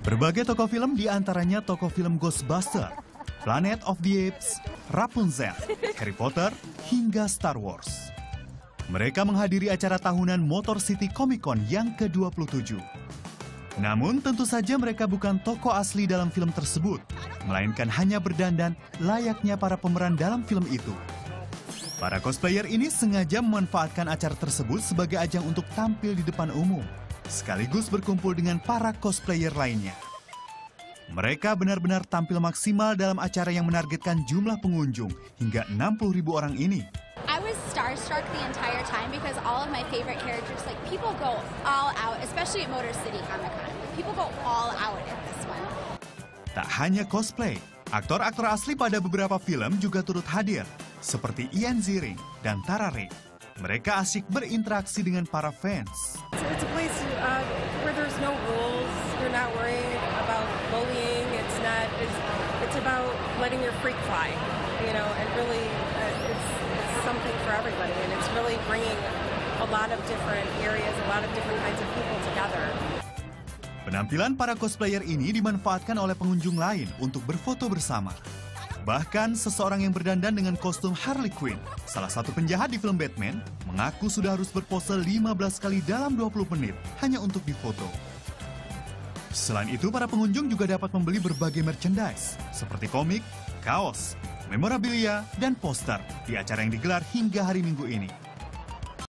Berbagai tokoh film diantaranya tokoh film Ghostbusters, Planet of the Apes, Rapunzel, Harry Potter, hingga Star Wars. Mereka menghadiri acara tahunan Motor City Comic Con yang ke-27. Namun tentu saja mereka bukan tokoh asli dalam film tersebut, melainkan hanya berdandan layaknya para pemeran dalam film itu. Para cosplayer ini sengaja memanfaatkan acara tersebut sebagai ajang untuk tampil di depan umum, sekaligus berkumpul dengan para cosplayer lainnya. Mereka benar-benar tampil maksimal dalam acara yang menargetkan jumlah pengunjung hingga 60.000 orang ini. I was starstruck the entire time because all of my favorite characters, like people go all out, especially at Motor City Comic Con. People go all out at this one. Tak hanya cosplay, aktor-aktor asli pada beberapa film juga turut hadir, seperti Ian Ziering dan Tara Reid. Mereka asyik berinteraksi dengan para fans. It's a place where there's no rules. You're not worried about bullying. It's about letting your freak fly, you know, and really it's something for everybody. And it's really bringing a lot of different areas, a lot of different kinds of people together. Penampilan para cosplayer ini dimanfaatkan oleh pengunjung lain untuk berfoto bersama. Bahkan seseorang yang berdandan dengan kostum Harley Quinn, salah satu penjahat di film Batman, mengaku sudah harus berpose 15 kali dalam 20 menit hanya untuk difoto. Selain itu, para pengunjung juga dapat membeli berbagai merchandise, seperti komik, kaos, memorabilia, dan poster di acara yang digelar hingga hari Minggu ini.